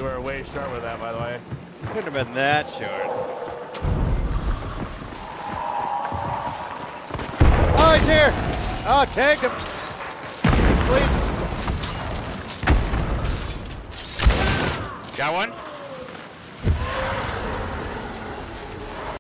You were way short with that, by the way. Couldn't have been that short. Oh, he's here! Oh, take him! Please. Got one?